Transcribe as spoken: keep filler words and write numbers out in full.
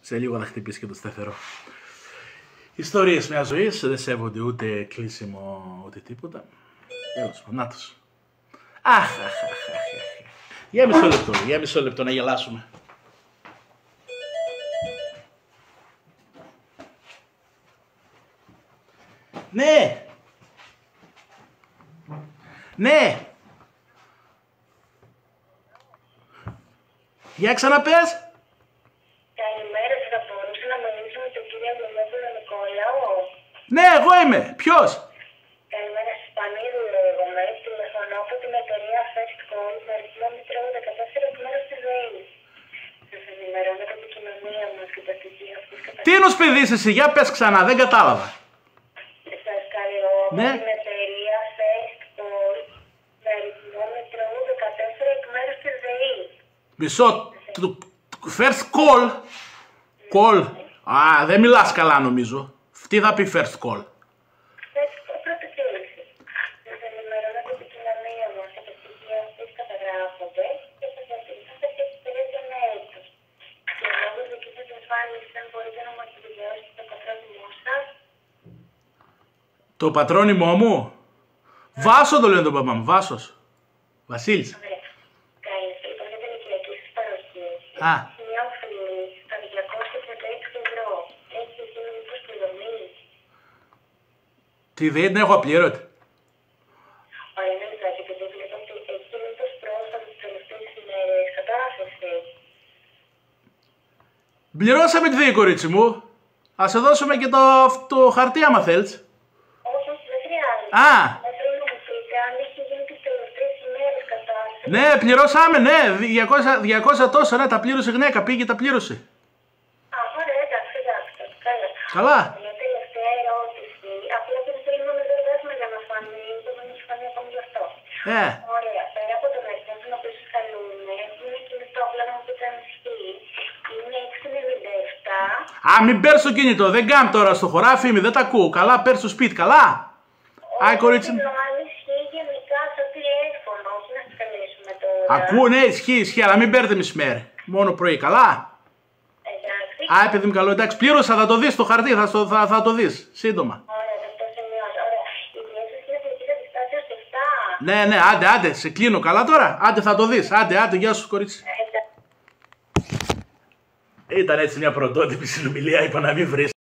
Σε λίγο θα χτυπήσει και το σταθερό. Ιστορίες μιας ζωής δεν σέβονται ούτε κλείσιμο ούτε τίποτα. Τέλος πάντων, νάτος. Αχ, αχ, αχ, αχ. Για μισό λεπτό, για μισό λεπτό να γελάσουμε. Ναι! Ναι! Για ξαναπες! Καλημέρα, θα μπορούσα να μιλήσω με τον κύριο Δημήτριο Νικόλαο. Ναι, εγώ είμαι. Ποιος? Καλημέρα, Σπανίδου λέγομαι. Τηλεφωνώ από την εταιρεία First Call με αριθμό Μητρώου δεκατέσσερα εκ μέρους της ΔΕΗ. Σας ενημερώνω για την επικοινωνία μας και τα στοιχεία αυτής κατά... Τι ενός παιδίς εσύ, για πες ξανά, δεν κατάλαβα. Σας καλώ από Ναι. την εταιρεία First Call με αριθμό Μητρώου δεκατέσσερα εκ μέρους της ΔΕΗ. Μισό, του- first call. Call. Α, δεν μιλάς καλά νομίζω. Τι θα πει first call? First Call πρώτη κλήρωση. Σας ενημερώνω για την επικοινωνία μας και τα στοιχεία αυτής καταγράφονται και σας διατηρηθούν σε περίοδο ένα έτος. Και λόγω δικής σας ασφάλειας, αν μπορείτε να μας επιβεβαιώσετε το πατρόνυμό σας. Το πατρόνυμό μου. Βάσο το λένε τον παπά μου, Βάσος. Βασίλης. Ωραία. Κάλεσε λοιπόν για την οικιακή σας παροχή. Α. Μια οφειλή στα διακόσια τριάντα έξι ευρώ. Έχει γίνει μήπως πληρωμή. Τι δεν έχω απλήρωτη. Ωραία, είναι λιγάκι, επειδή βλέπω ότι έχει γίνει μήπως πρόσφατα τις τελευταίες ημέρες κατάθεση. Πληρώσαμε τη ΔΕΗ, κορίτσι μου. Ας σε δώσουμε και το, το χαρτί άμα θέλεις. Όχι, όχι, δεν χρειάζεται. Α. Δεν θέλω να μου πείτε αν έχει γίνει τις τελευταίες ημέρες κατάσταση. Ναι, πληρώσαμε, ναι. διακόσια, διακόσια τόσο, ναι, τα πλήρωσε η γυναίκα. Πήγε, τα πλήρωσε. Α, ωραία, εντάξει, εντάξει, καλά. Καλά. Μια τελευταία ερώτηση. Απλά δεν θέλουμε να δεδέσουμε για να φανεί, δεν έχει φανεί ακόμη γι' αυτό. Ε. Ωραία, πέρα από τον αριθμό στον οποίο σας καλούμε, έχουμε ένα κινητό, απλά να μου πείτε αν ισχύει. Είναι έξι ενενήντα επτά. Α, μην παίρνεις το κινητό. Δεν κάνω τώρα στο χωράφι, μη, δεν τα ακούω. Καλά, παίρνεις στο σπίτι, καλά. Άι, κορίτσι μου. Αν ισχύει γενικά στο τηλέφωνο, όχι να σας καλέσουμε τώρα. Ακούω, ναι, ισχύει, ισχύει, αλλά μην παίρνετε μεσημέρι. Μόνο πρωί, καλά. Εντάξει. Α, παιδί μου, καλό, εντάξει, πλήρωσα, θα το δεις στο χαρτί, θα, στο- θα, θα το δεις σύντομα. Ωραία, θα το σημειώσω. Ωραία. Η διεύθυνση είναι εθνική αντιστάσεως επτά. Ναι, ναι, άντε, άντε, σε κλείνω, καλά τώρα. Άντε, θα το δεις. Άντε, άντε, γεια σου, κορίτσι. Εντάξει. Ήταν έτσι μια πρωτότυπη συνομιλία, είπα να μην βρεις.